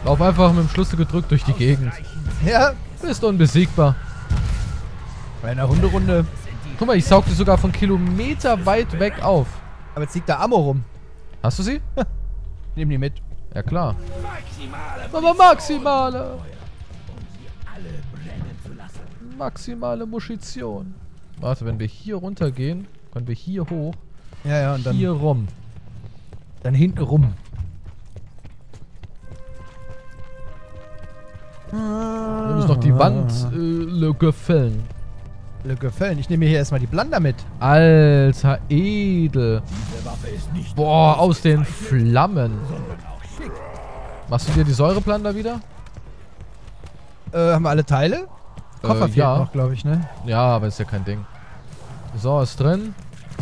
Lauf einfach mit dem Schlüssel gedrückt durch die Gegend. Ja. Bist unbesiegbar. Bei einer Hunderunde. Guck mal, ich saug die sogar von Kilometer weit weg auf. Aber jetzt liegt da Ammo rum. Hast du sie? Nehmen die mit. Ja klar. Aber maximale. Maximale Munition. Warte, wenn wir hier runter gehen, können wir hier hoch. Ja, ja, und dann Hier rum. Dann hinten rum. Wir müssen noch die Wandlücke fällen. Lücke fällen. Ich nehme mir hier erstmal die Plunder mit. Alter, edel. Boah, aus den Flammen. Machst du dir die Säureplunder wieder? Haben wir alle Teile? Koffer fehlt ja. noch, glaube ich, ne? Ja, aber ist ja kein Ding. So, ist drin.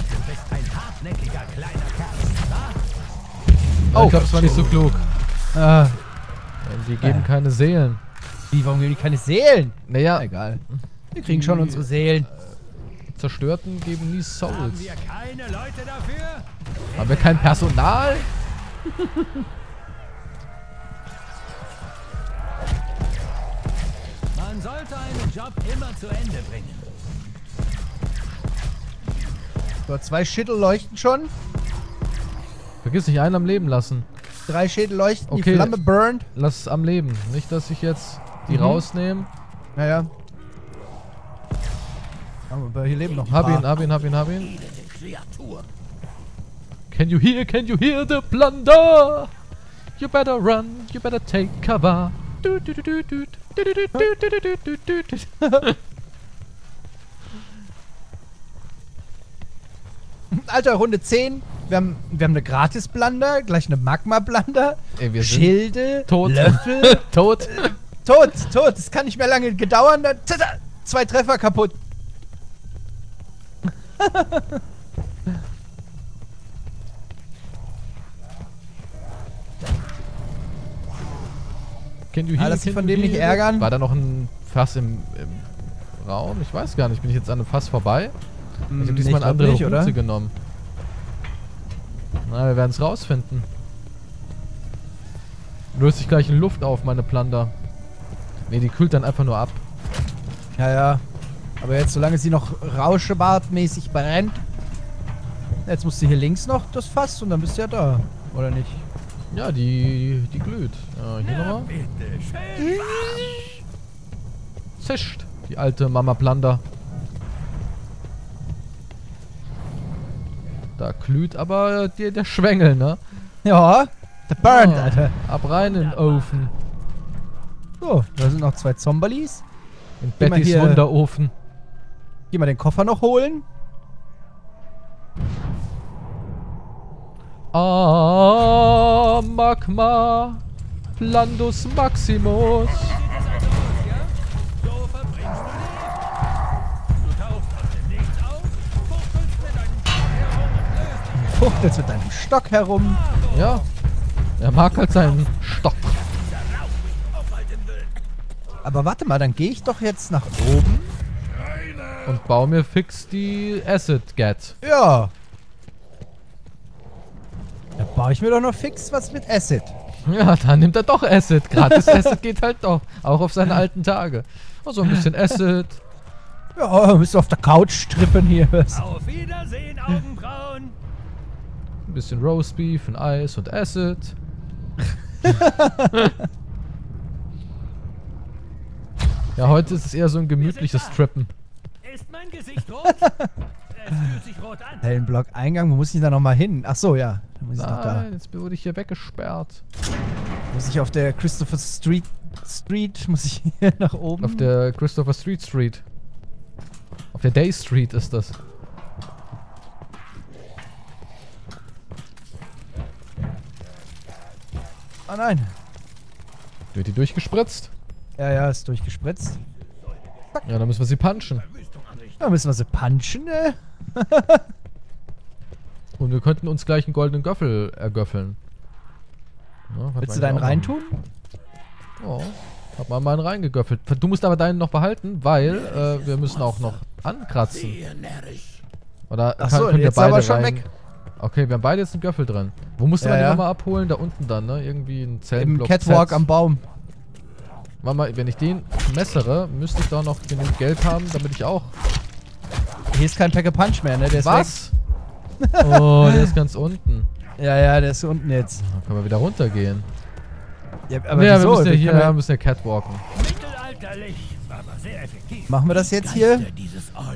Oh, ich glaube, das war nicht so klug. Ah, Die geben keine Seelen. wie, warum geben die keine Seelen? Naja, Egal. Wir kriegen schon unsere Seelen. Zerstörten geben nie Souls. Haben wir keine Leute dafür? Haben wir kein Personal? Man sollte einen Job immer zu Ende bringen. So, 2 Schädel leuchten schon. Vergiss nicht, einen am Leben lassen. 3 Schädel leuchten. Okay. Die Flamme burnt. Lass es am Leben. Nicht, dass ich jetzt die rausnehme. Naja. Aber hier leben noch ein Hab paar. ihn, hab ihn, hab ihn, hab ihn. Can you hear the plunder? You better run, you better take cover. Du, du, du, du, du, du, du, du, du, du, du, du. Alter, Runde 10. Wir haben eine Gratis-Blunder, gleich eine Magma-Blunder, Ey, wir sind Schilde, tot. Löffel. Tot. Tot. Das kann nicht mehr lange gedauern. 2 Treffer kaputt. Can you hear, Lass dich can von you dem nicht hear? ärgern. War da noch ein Fass im Raum? Ich weiß gar nicht. Bin ich jetzt an einem Fass vorbei? Ich habe diesmal eine andere Route genommen. Na, wir werden es rausfinden. Löst sich gleich in Luft auf, meine Plunder. Ne, die kühlt dann einfach nur ab. Ja, ja. Aber jetzt, solange sie noch rauschebartmäßig brennt. Jetzt musst du hier links noch das Fass und dann bist du ja da. Oder nicht? Ja, die glüht. Ja, hier nochmal. Bitte, schön. Zischt. Die alte Mama Plunder. Da glüht aber der Schwengel, ne? Ja. Der burnt, Ah, Alter. ab rein in den Ofen. So, da sind noch 2 Zombalis. In Geh mal Bettys hier- Wunderofen. Geh mal den Koffer noch holen. Ah, Magma. Plandus Maximus. So verbringst du Leben. Du tauchst aus dem Nichts auf, fuchtelst mit deinem Stock herum und löst Fuchtelst mit deinem Stock herum. Ja. Er mag halt seinen Stock. aufhalten will. Aber warte mal, dann gehe ich doch jetzt nach oben. Und baue mir fix die Acid Gat. Ja. Da baue ich mir doch noch fix was mit Acid. Ja, dann nimmt er doch Acid. Gratis Acid geht halt doch. Auch auf seine alten Tage. Also ein bisschen Acid. Ja, bist du auf der Couch strippen hier. Auf Wiedersehen, Augenbrauen. Ein bisschen Roastbeef, ein Eis und Acid. Ja, heute ist es eher so ein gemütliches Trippen. Ist mein Gesicht rot? Es fühlt sich rot an. Hellenblock Eingang, wo muss ich da nochmal hin? Ach so, ja. Da muss ich noch da. Nein, jetzt wurde ich hier weggesperrt. Muss ich auf der Christopher Street muss ich hier nach oben. Auf der Christopher Street. Auf der Day Street ist das. Oh nein. Wird die durchgespritzt? Ja, ja, ist durchgespritzt. Ja, dann müssen wir sie punchen. Da müssen wir sie punchen, ne? Und wir könnten uns gleich einen goldenen Göffel ergöffeln. Ja, Willst du deinen reintun? Oh, hab mal meinen reingegöffelt. Du musst aber deinen noch behalten, weil wir müssen auch noch ankratzen. Oder Ach so, können wir jetzt beide aber schon rein? weg. Okay, wir haben beide jetzt einen Göffel drin. Wo musste Ja, man den ja. nochmal abholen? Da unten dann, ne? Irgendwie ein Im Zellenblock. Catwalk Z. am Baum. Mama, wenn ich den messere, müsste ich da noch genug Geld haben, damit ich auch... Hier ist kein Pack-a-Punch mehr, ne? Der ist Was? Oh, der ist ganz unten. weg. Ja, der ist unten jetzt. Da können wir wieder runtergehen. Ja, aber Ja, wieso? wir Wir müssen ja catwalken. Mittelalterlich, aber sehr effektiv. machen wir das jetzt hier? Geister dieses Ortes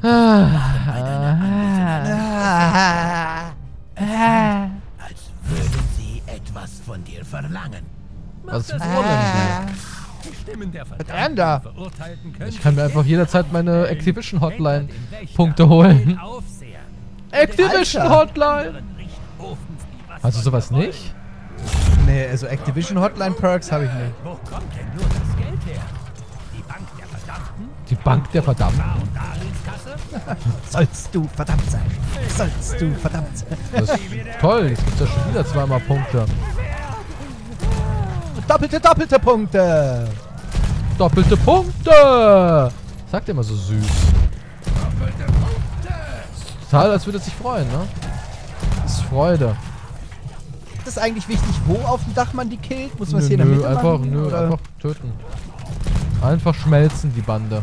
als würden sie etwas von dir verlangen. Was wollen Die Stimmen der denn da? Verurteilten können Ich kann mir einfach jederzeit meine Activision Hotline Hotline Punkte holen. Activision Alter. Hotline! Hast du sowas nicht? Nee, also Activision Hotline Perks habe ich nicht. Wo kommt denn nur das Geld her? Die Bank der Verdammten? Die Bank der Verdammten. Und Darlehenskasse? Sollst du verdammt sein. Sollst du verdammt sein. Das ist toll, jetzt gibt's ja schon wieder zweimal Punkte. Doppelte Punkte. Doppelte Punkte! Sagt immer so süß. Total, als würde es sich freuen, ne? Das ist Freude. Ist das eigentlich wichtig, wo auf dem Dach man die killt? Muss man es hier in der Mitte einfach, machen? oder? einfach töten. Einfach schmelzen, die Bande.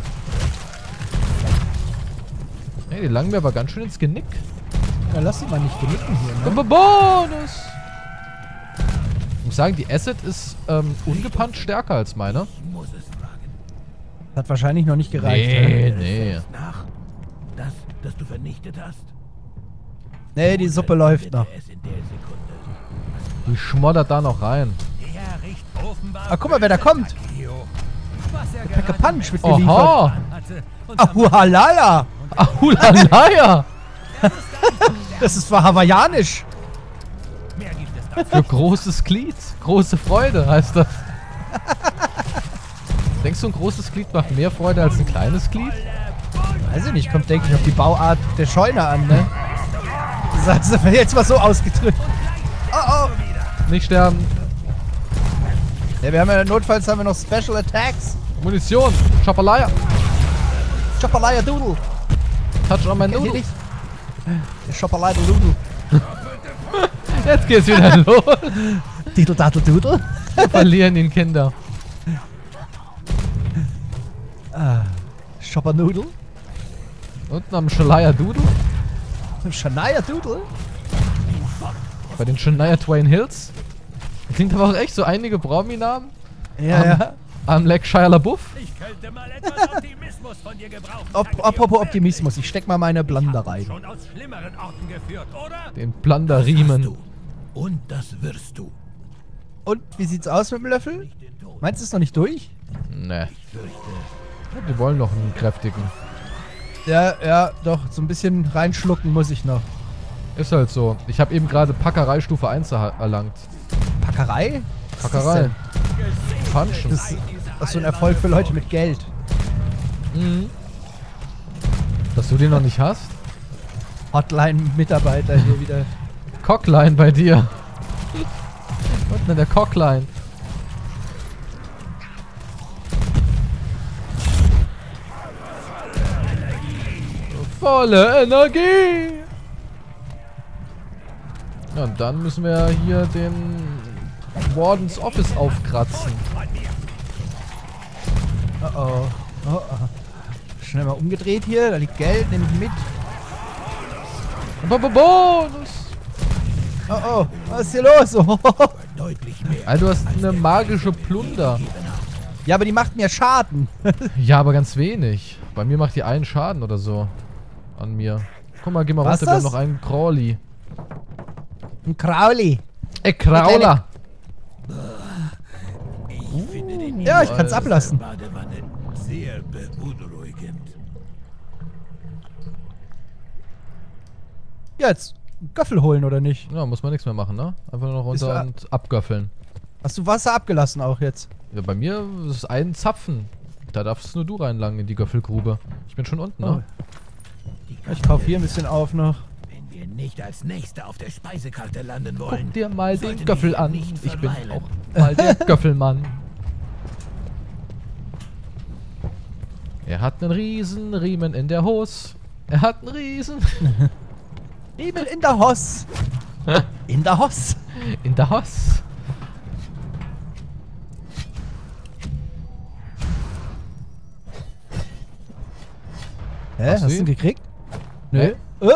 Hey, die langen mir aber ganz schön ins Genick. Ja, lass sie mal nicht genicken hier, ne? Bonus! Ich muss sagen, die Acid ist ungepannt stärker als meine. Ich muss es fragen. Hat wahrscheinlich noch nicht gereicht. Nee, nee. Nach das du vernichtet hast? Nee, die Suppe läuft noch. Es in der Sekunde. Die schmoddert da noch rein. Der riecht offenbar. Ah, guck mal, wer da kommt. Was er Pack-a-Punch wird geliefert. Oha! hatte. Und Ahuhalala! Ahulalaya! Das ist für hawaiianisch. mehr gibt es da. Für großes Glied. Große Freude heißt das. Denkst du, ein großes Glied macht mehr Freude als ein kleines Glied? Weiß ich nicht, kommt, denke ich, auf die Bauart der Scheune an, ne? Das hat jetzt mal so ausgedrückt. Oh. Nicht sterben. Ja, wir haben ja notfalls haben wir noch Special Attacks. Munition. Chapalaya. Chopperlaya Doodle. Touch on my Kennt ihr Noodle. nicht? Der Chopperlaya Doodle. Jetzt geht's wieder los. Diddle Daddle Doodle. Wir verlieren den Kinder. Chopper Noodle. Unten am Shania Doodle. Shania Doodle. Bei den Shania Twain Hills. Klingt aber auch echt so einige Promi-Namen. Ja. Am Lake Shia LaBeouf. Ich könnte mal etwas Optimismus von dir gebrauchen. Apropos Optimismus, ich steck mal meine Blande rein. Schon aus schlimmeren Orten geführt, oder? Den Plunderriemen. Du. Und das wirst du. Und, wie sieht's aus mit dem Löffel? Meinst du, es ist noch nicht durch? Ne. Die wollen noch einen kräftigen. Ja, doch, so ein bisschen reinschlucken muss ich noch. Ist halt so. Ich habe eben gerade Packerei Stufe 1 erlangt. Packerei? Packerei. Punchen. Das ist so ein Erfolg für Leute mit Geld. Mhm. Dass du den noch nicht hast? Hotline-Mitarbeiter hier wieder. Cockline bei dir. Unten in der Cockline. Volle Energie! Ja, und dann müssen wir hier den Wardens Office aufkratzen. Oh. Schnell mal umgedreht hier, da liegt Geld, nehme ich mit. Bonus! Oh, was ist hier los? Oh. Deutlich mehr. Alter, du hast eine magische Plunder. Ja, aber die macht mir Schaden. Ja, aber ganz wenig. Bei mir macht die einen Schaden oder so. An mir. Guck mal, geh mal Was runter, wir haben das? noch einen Crawly. Ein Crowley. Crawler! Ich finde den Ja, ich kann's ablassen. Badewanne sehr beunruhigend. Ja, jetzt Göffel holen oder nicht? Ja, muss man nichts mehr machen, ne? Einfach nur noch runter Ist und abgöffeln. Hast du Wasser abgelassen auch jetzt? Ja, bei mir ist es ein Zapfen. Da darfst nur du reinlangen in die Göffelgrube. Ich bin schon unten, ne? Ich kaufe hier ein bisschen auf noch. Wenn wir nicht als Nächste auf der Speisekarte landen wollen. Guck dir mal den sollten Göffel wir an. nicht Ich bin verweilen. auch mal der Göffelmann. Er hat einen riesen Riemen in der Hose. Er hat einen riesen... Riemen in der Hoss. In der Hoss. In der Hoss. Hä? Hast Hast du du ihn ihn? gekriegt? Nee.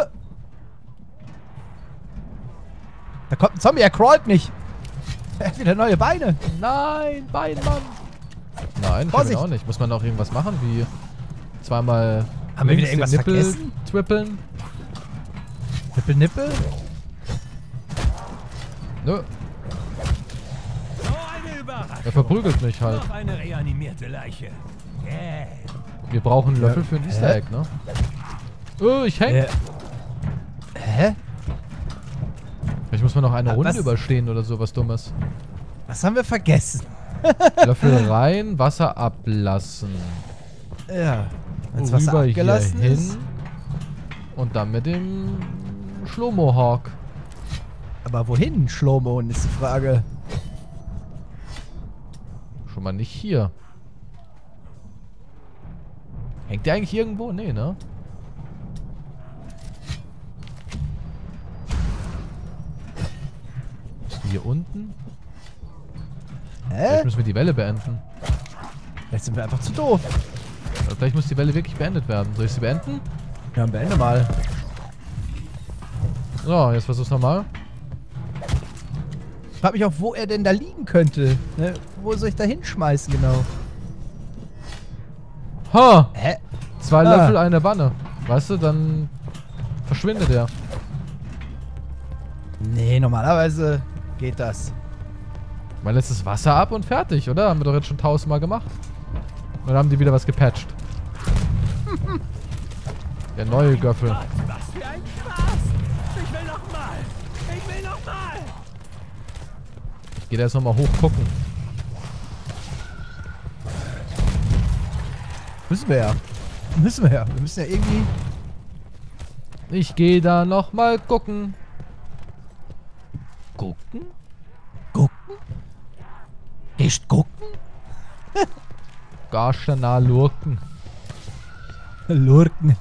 Da kommt ein Zombie, er crawlt nicht. Er hat wieder neue Beine. Nein, Beinmann. Nein, ich hab ihn Vorsicht. auch nicht. Muss man noch irgendwas machen, wie zweimal Haben wir links wieder den irgendwas Nippel vergessen? twippeln? Nippel. Nö, So eine Überraschung. er verprügelt mich halt. Noch eine reanimierte Leiche. Yeah. Wir brauchen einen Löffel für ein Easter Egg, ne? Oh, ich häng. Hä? Vielleicht muss man noch eine Runde was? überstehen oder sowas Dummes. Was haben wir vergessen? Löffel rein, Wasser ablassen. Ja. Wenn's Wasser Rüber abgelassen hier ist. hin. Und dann mit dem Schlomo-Hawk. Aber wohin, Schlomo, ist die Frage. Schon mal nicht hier. Hängt der eigentlich irgendwo? Nee, ne? Bist du hier unten? Vielleicht Hä? müssen wir die Welle beenden. Vielleicht sind wir einfach zu doof. Oder vielleicht muss die Welle wirklich beendet werden. Soll ich sie beenden? Ja, beende mal. So, jetzt versuch's nochmal. Ich frag mich auch, wo er denn da liegen könnte. Ne? Wo soll ich da hinschmeißen, genau? Ha! Hä? 2 Löffel, eine Banne. Weißt du, dann verschwindet er. Nee, normalerweise geht das. Man lässt das Wasser ab und fertig, oder? Haben wir doch jetzt schon 1000-mal gemacht. Oder haben die wieder was gepatcht? Der neue Göffel. Gott, was für ein Spaß. Ich will noch mal. Ich will noch mal. Ich geh da jetzt nochmal hoch gucken. Müssen wir ja. Wir müssen ja irgendwie... Ich gehe da nochmal gucken. Gucken? Gucken? Nicht gucken? Gar nah lurken. Lurken.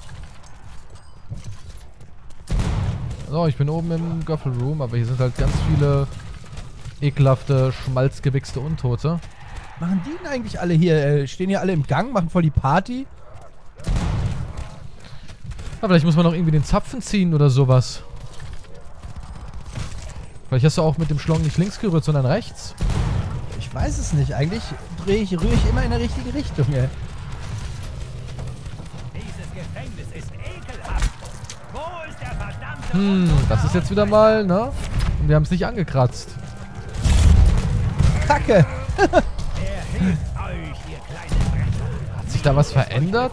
So, ich bin oben im Göffel-Room, aber hier sind halt ganz viele ekelhafte, schmalzgewichste Untote. Machen die denn eigentlich alle hier? Stehen hier alle im Gang, machen voll die Party? Aber vielleicht muss man noch irgendwie den Zapfen ziehen oder sowas. Vielleicht hast du auch mit dem Schlong nicht links gerührt, sondern rechts. Ich weiß es nicht. Eigentlich rühre ich immer in der richtigen Richtung, ey. Dieses Gefängnis ist ekelhaft. Wo ist der verdammte Das ist jetzt wieder mal, ne? Und wir haben es nicht angekratzt. Kacke! Wer hilft euch, ihr kleinen Brecher? Hat sich da was verändert?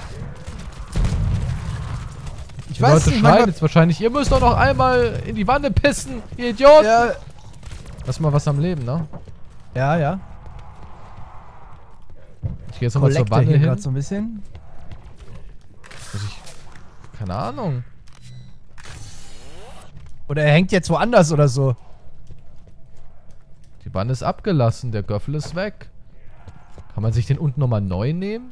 Ich Die weiß Leute nicht, schreien manchmal... jetzt wahrscheinlich, ihr müsst doch noch einmal in die Wanne pissen, ihr Idiot! Ja, Lass mal was am Leben, ne? ja. Ich gehe jetzt nochmal zur Kollekte Wanne hier hin. gerade so ein bisschen. Muss ich... Keine Ahnung. Oder er hängt jetzt woanders oder so. Die Wanne ist abgelassen, der Göffel ist weg. Kann man sich den unten nochmal neu nehmen?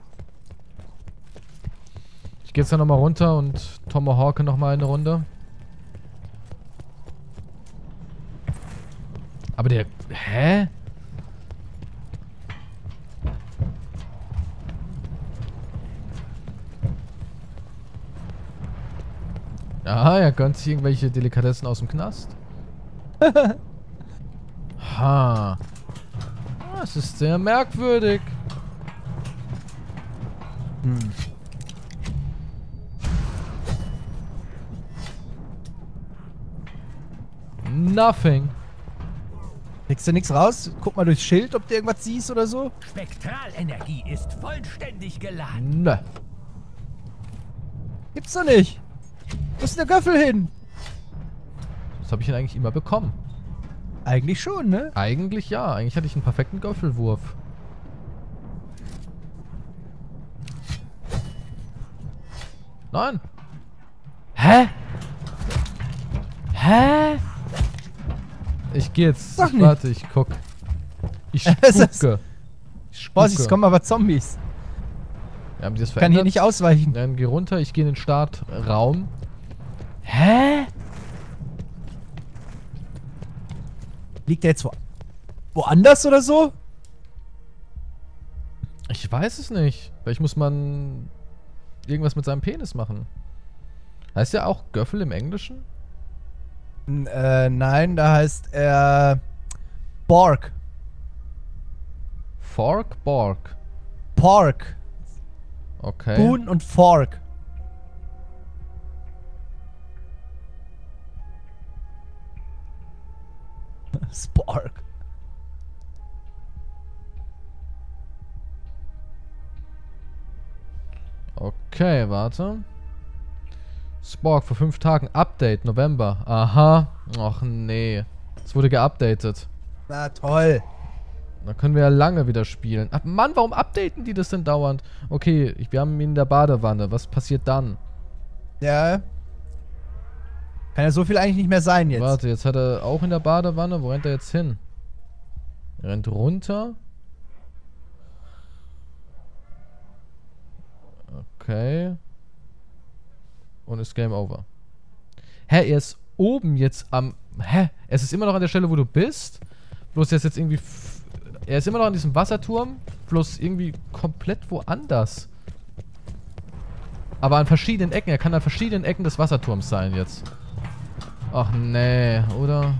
Ich gehe jetzt dann nochmal runter und Tomahawke nochmal eine Runde. Aber der... Hä? Aha, er gönnt sich irgendwelche Delikatessen aus dem Knast. Ha. Das ist sehr merkwürdig. Nothing. Kriegst du nichts raus? Guck mal durchs Schild, ob du irgendwas siehst oder so. Spektralenergie ist vollständig geladen. Nö. Gibt's doch nicht. Wo ist denn der Göffel hin? Das habe ich ihn eigentlich immer bekommen. Eigentlich schon, ne? Eigentlich ja. Eigentlich hatte ich einen perfekten Göffelwurf. Nein. Hä? Hä? Ich gehe jetzt. Sag nicht. Warte, ich guck. Ich Es ist- spucke. Ich Vorsicht, es kommen aber Zombies. Wir haben die das Kann verändert. hier nicht ausweichen. Dann geh runter, ich gehe in den Startraum. Hä? Liegt der jetzt woanders oder so? Ich weiß es nicht. Vielleicht muss man irgendwas mit seinem Penis machen. Heißt ja auch Göffel im Englischen? Nein, da heißt er Borg. Fork? Borg. Pork. Okay. Spoon und Fork. Spork. Okay, warte. Spork vor 5 Tagen. Update, November. Aha. Ach nee. Es wurde geupdatet. Na toll. Dann können wir ja lange wieder spielen. Ach Mann, warum updaten die das denn dauernd? Okay, wir haben ihn in der Badewanne. Was passiert dann? Ja. Kann ja so viel eigentlich nicht mehr sein jetzt. Warte, jetzt hat er auch in der Badewanne. Wo rennt er jetzt hin? Er rennt runter. Okay. Und ist Game Over. Hä, er ist oben jetzt am... Hä? Es ist immer noch an der Stelle, wo du bist. Bloß jetzt irgendwie... Er ist immer noch an diesem Wasserturm. Bloß irgendwie komplett woanders. Aber an verschiedenen Ecken. Er kann an verschiedenen Ecken des Wasserturms sein jetzt. Ach nee, oder?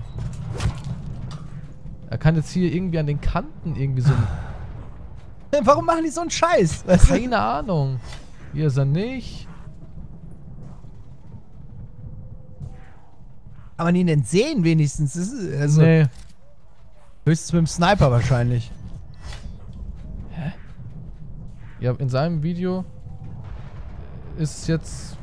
Er kann jetzt hier irgendwie an den Kanten irgendwie so... Warum machen die so einen Scheiß? Weißt du? Keine Ahnung. Hier ist er nicht. Kann man ihn denn sehen wenigstens? Das ist, also Nee. höchstens mit dem Sniper wahrscheinlich. Ja, in seinem Video ist es jetzt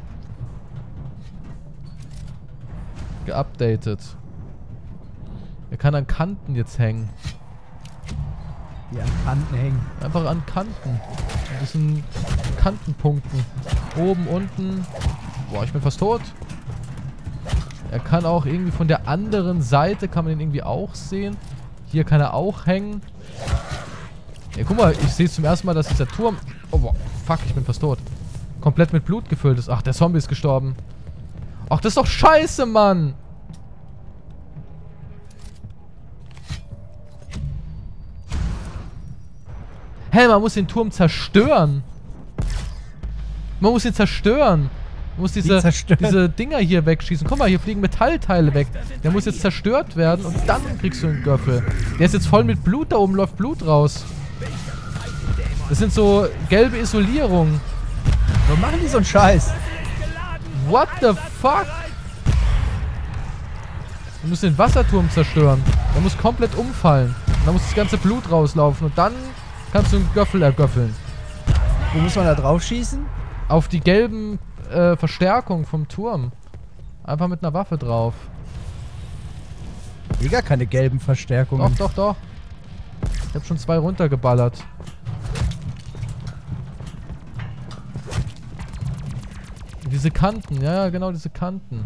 geupdatet. Er kann an Kanten jetzt hängen. Die an Kanten hängen. Einfach an Kanten. An diesen Kantenpunkten. Oben, unten. Boah, ich bin fast tot. Er kann auch irgendwie von der anderen Seite, kann man ihn irgendwie auch sehen. Hier kann er auch hängen. Ja, guck mal, ich sehe zum ersten Mal, dass dieser Turm... Oh, boah, fuck, ich bin fast tot. Komplett mit Blut gefüllt ist. Ach, der Zombie ist gestorben. Ach, das ist doch scheiße, Mann. Hä, man muss den Turm zerstören. Man muss ihn zerstören. Man muss diese Dinger hier wegschießen. Guck mal, hier fliegen Metallteile weg. Der muss jetzt zerstört werden und dann kriegst du einen Göffel. Der ist jetzt voll mit Blut, da oben läuft Blut raus. Das sind so gelbe Isolierungen. Warum machen die so einen Scheiß? What the fuck? Wir müssen den Wasserturm zerstören. Der muss komplett umfallen. Und dann muss das ganze Blut rauslaufen und dann kannst du einen Göffel ergöffeln. Wo muss man da drauf schießen? Auf die gelben Verstärkungen vom Turm. Einfach mit einer Waffe drauf. Gar keine gelben Verstärkungen. Doch, doch, doch. Ich hab schon 2 runtergeballert. Diese Kanten, ja, genau diese Kanten.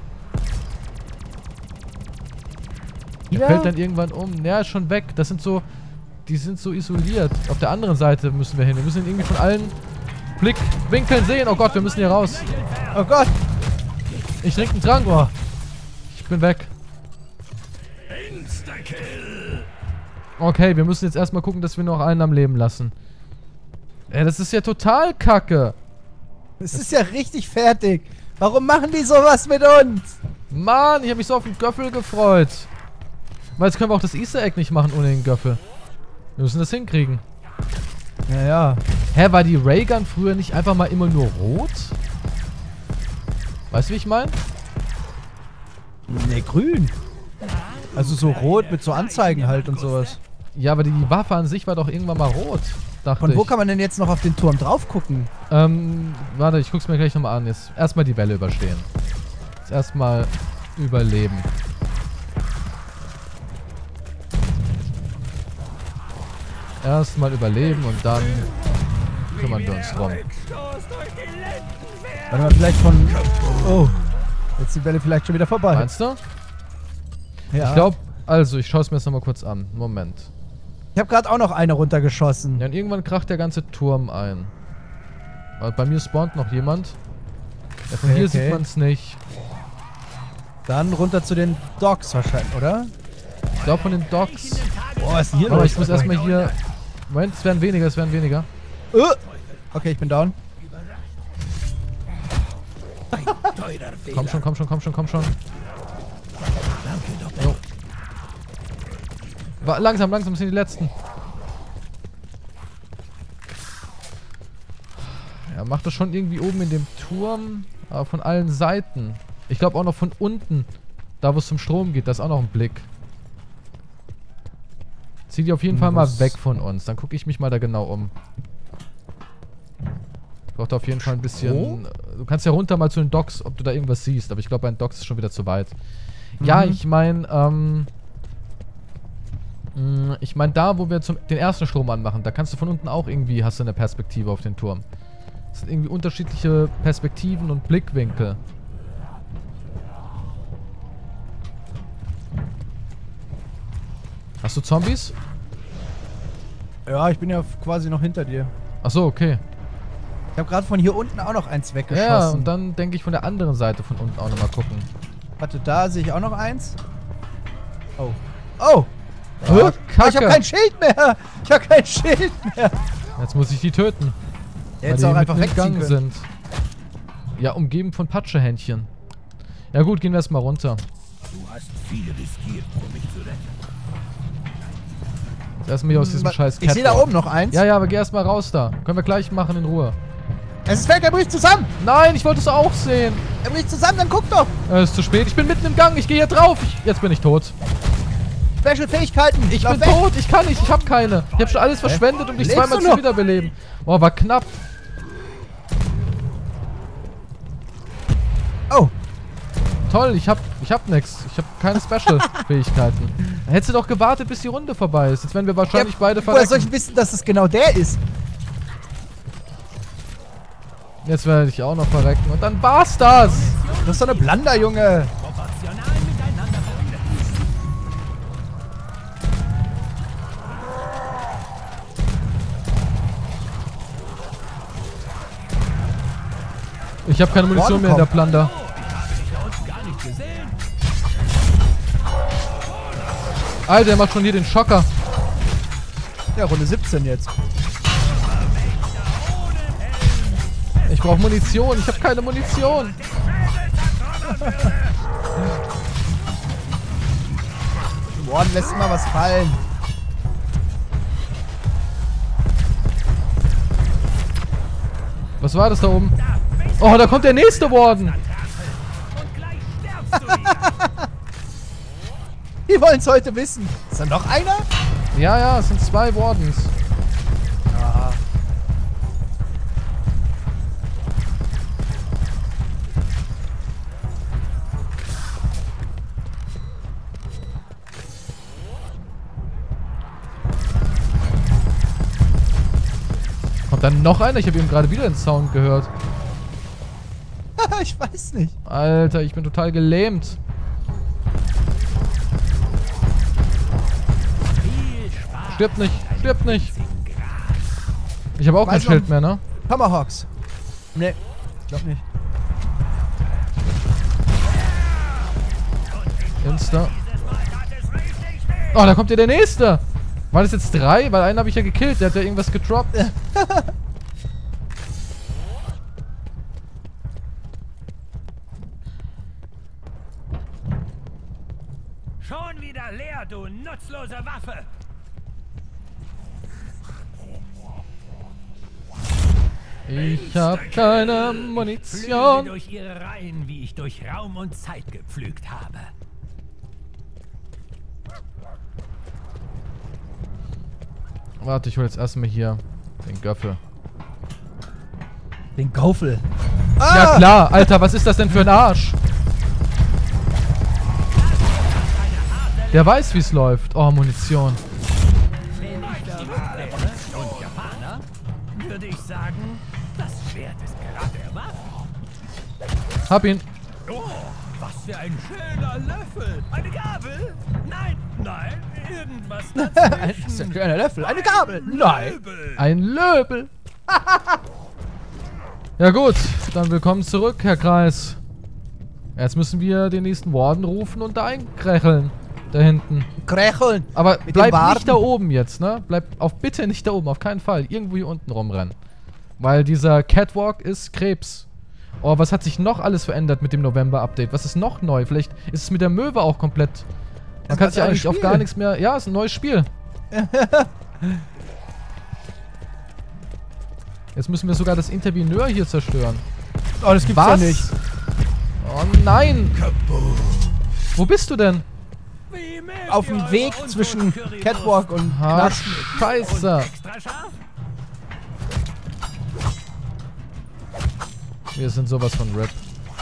Der fällt dann irgendwann um. Ja, ist schon weg. Das sind so... Die sind so isoliert. Auf der anderen Seite müssen wir hin. Wir müssen ihn irgendwie von allen Blickwinkeln sehen. Oh Gott, wir müssen hier raus. Oh Gott. Ich trinke einen Trank. Oh. Ich bin weg. Okay, wir müssen jetzt erstmal gucken, dass wir noch einen am Leben lassen. Ja, das ist ja total kacke. Es ist ja richtig fertig. Warum machen die sowas mit uns? Mann, ich habe mich so auf den Göffel gefreut. Weil jetzt können wir auch das Easter Egg nicht machen ohne den Göffel. Wir müssen das hinkriegen. Ja. Hä, war die Raygun früher nicht einfach mal immer nur rot? Weißt du, wie ich meine? Ne, grün. Also so rot mit so Anzeigen halt und sowas. Ja, aber die Waffe an sich war doch irgendwann mal rot, dachte Von wo ich. kann man denn jetzt noch auf den Turm drauf gucken? Warte, ich guck's mir gleich nochmal an. Jetzt erstmal die Welle überstehen. Jetzt erstmal überleben. Erstmal überleben und dann kümmern wir uns drum. Warte mal, vielleicht von... Oh. Jetzt ist die Welle vielleicht schon wieder vorbei. Meinst du? Ja. Ich glaube, also ich schaue es mir jetzt nochmal kurz an. Moment. Ich habe gerade auch noch eine runtergeschossen. Ja, und irgendwann kracht der ganze Turm ein. Aber bei mir spawnt noch jemand. Ja, von hier sieht man es nicht. Dann runter zu den Docks wahrscheinlich, oder? Ich glaube von den Docks. Boah, was ist denn hier Aber los? ich muss erstmal hier... Moment, es werden weniger, es werden weniger. Okay, ich bin down. Komm schon, komm schon, komm schon, komm schon. Jo. Langsam, langsam sind die letzten. Ja, macht das schon irgendwie oben in dem Turm, aber von allen Seiten. Ich glaube auch noch von unten, da wo es zum Strom geht, da ist auch noch ein Blick. Zieh die auf jeden Fall mal weg von uns, dann gucke ich mich mal da genau um. Ich brauche da auf jeden Fall ein bisschen... Du kannst ja runter mal zu den Docks, ob du da irgendwas siehst, aber ich glaube bei den Docks ist schon wieder zu weit. Ja, ich meine, da, wo wir den ersten Strom anmachen, da kannst du von unten auch irgendwie, hast du eine Perspektive auf den Turm. Das sind irgendwie unterschiedliche Perspektiven und Blickwinkel. Hast du Zombies? Ja, ich bin ja quasi noch hinter dir. Achso, okay. Ich habe gerade von hier unten auch noch eins weggeschossen. Ja, und dann denke ich von der anderen Seite von unten auch nochmal gucken. Warte, da sehe ich auch noch eins. Oh. Oh! Oh, Kacke. Ich habe kein Schild mehr! Ich habe kein Schild mehr! Jetzt muss ich die töten. Jetzt weil auch die einfach mitten im wegziehen Gang können. sind. Ja, umgeben von Patschehändchen. Ja gut, gehen wir erstmal runter. Du hast viele riskiert, um mich zu retten. Jetzt erstmal hier aus diesem scheiß Ich sehe da Catwalk. oben noch eins. Ja, aber geh erstmal raus da. Können wir gleich machen in Ruhe. Es ist weg, er bricht zusammen! Nein, ich wollte es auch sehen. Er bricht zusammen, dann guck doch! Es ist zu spät. Ich bin mitten im Gang. Ich gehe hier drauf. Jetzt bin ich tot. Special-Fähigkeiten! Ich bin tot. Ich kann nicht. Ich habe keine. Ich habe schon alles verschwendet, um dich Lebst zweimal du zu noch? wiederbeleben. Boah, war knapp. Oh! Toll, ich hab nix. Ich hab keine Special-Fähigkeiten. Da hättest du doch gewartet, bis die Runde vorbei ist. Jetzt werden wir wahrscheinlich beide Woher soll verrecken. ich wissen, dass es genau der ist? Jetzt werde ich auch noch verrecken. Und dann war's das. Das ist doch eine Blunder, Junge! Proportional miteinander verbunden. Ich habe keine Munition mehr in der Plunder. Gar nicht gesehen. Alter, der macht schon hier den Schocker. Ja, Runde 17 jetzt. Ich brauche Munition. Ich habe keine Munition. Warden lässt immer was fallen. Was war das da oben? Oh, da kommt der nächste Warden. Und gleich stirbst du wieder. Die wollen es heute wissen. Ist da noch einer? Ja, es sind 2 Wardens. Ja. Kommt dann noch einer? Ich habe eben gerade wieder den Sound gehört. Ich weiß nicht. Alter, ich bin total gelähmt. Viel Spaß. Stirbt nicht, stirbt nicht. Ich habe auch kein Weiß noch- Schild mehr, ne? Tomahawks. Nee, glaub nicht. Insta. Dieses Mal tat es richtig weh. Oh, da kommt ja der nächste. War das jetzt 3? Weil einen habe ich ja gekillt. Der hat ja irgendwas gedroppt. Schon wieder leer, du nutzlose Waffe. Ich habe keine Flüge Munition. durch ihre Reihen, wie ich durch Raum und Zeit gepflügt habe. Warte, ich hole jetzt erstmal hier den Göffel. Den Gaufel. Ja klar, Alter, was ist das denn für ein Arsch? Der weiß, wie es läuft. Oh, Munition. Wenn ich der wäre und Japaner, würde ich sagen, das Schwert ist gerade erwacht. Hab ihn. Oh, was für ein schöner Löffel. Eine Gabel? Nein, nein, irgendwas Das ist ein dazwischen. kleiner Löffel. Eine Gabel. Nein. Löbel. Ein Löbel. Ja gut, dann willkommen zurück, Herr Kreis. Jetzt müssen wir den nächsten Warden rufen und da einkrecheln. Da hinten. Krächeln. Aber Mit bleib dem Warten. nicht da oben jetzt, ne? Bleib bitte nicht da oben, auf keinen Fall. Irgendwo hier unten rumrennen. Weil dieser Catwalk ist Krebs. Oh, was hat sich noch alles verändert mit dem November-Update? Was ist noch neu? Vielleicht ist es mit der Möwe auch komplett... Man kann sich eigentlich auf gar nichts mehr... Ja, ist ein neues Spiel. Jetzt müssen wir sogar das Interveneur hier zerstören. Oh, das gibt's doch nicht. Oh nein! Wo bist du denn? Wie mögt Auf ihr dem eure Weg untoten zwischen Currywurst Catwalk und Ah, Knast. Scheiße. extra scharf? Wir sind sowas von RIP.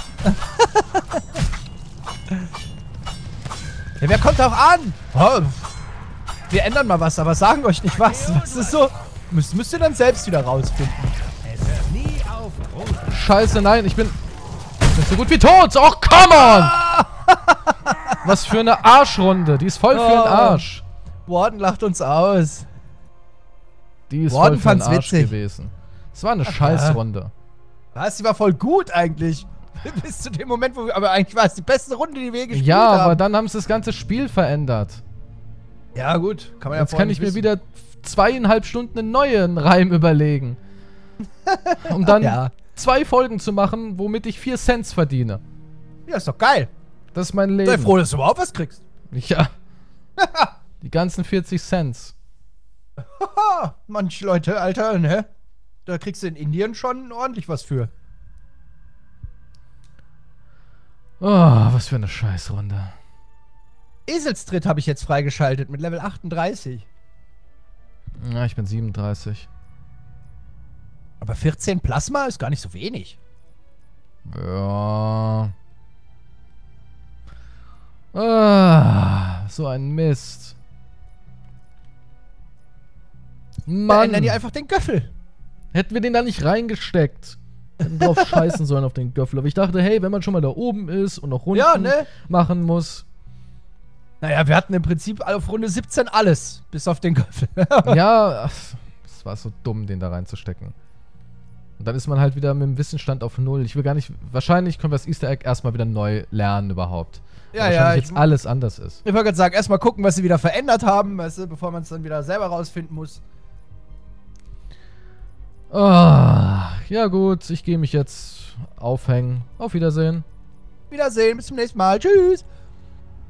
Ja, wer kommt auch an? Oh, wir ändern mal was, aber sagen euch nicht was. Das ist so... Müsst ihr dann selbst wieder rausfinden. Es hört nie auf, Rosen. Scheiße, nein, ich bin so gut wie tot. Oh, come on! Was für eine Arschrunde. Die ist voll für den Arsch. Warden lacht uns aus. Die ist Warden voll für den fand's Arsch witzig. gewesen. Es war eine Scheißrunde. Was? Die war voll gut eigentlich. Bis zu dem Moment, wo wir... Aber eigentlich war es die beste Runde, die wir je gespielt Ja, haben. aber dann haben sie das ganze Spiel verändert. Ja, gut. Kann man ja Jetzt vorher kann ich nicht mir wissen. wieder 2,5 Stunden einen neuen Reim überlegen. Um dann Ja. 2 Folgen zu machen, womit ich 4 Cents verdiene. Ja, ist doch geil. Das ist mein Sei Leben. froh, dass du überhaupt was kriegst. Ja. Die ganzen 40 Cents. Haha, manche Leute, Alter, ne? Da kriegst du in Indien schon ordentlich was für. Oh, was für eine Scheißrunde. Eselstritt habe ich jetzt freigeschaltet mit Level 38. Ja, ich bin 37. Aber 14 Plasma ist gar nicht so wenig. Ja. Ah, so ein Mist. Dann ändern Mann, die einfach den Göffel. hätten wir den da nicht reingesteckt. Hätten drauf scheißen sollen auf den Göffel. Aber ich dachte, hey, wenn man schon mal da oben ist und noch Runden Ja, ne? machen muss. Naja, wir hatten im Prinzip auf Runde 17 alles, bis auf den Göffel. Ja, ach, es war so dumm, den da reinzustecken. Und dann ist man halt wieder mit dem Wissensstand auf 0. Ich will gar nicht... Wahrscheinlich können wir das Easter Egg erstmal wieder neu lernen überhaupt. Ja, Weil ja, wahrscheinlich jetzt alles anders ist. Ich wollte gerade sagen, erstmal gucken, was sie wieder verändert haben, weißt du, bevor man es dann wieder selber rausfinden muss. Ah, ja gut, ich gehe mich jetzt aufhängen. Auf Wiedersehen. Wiedersehen, bis zum nächsten Mal. Tschüss.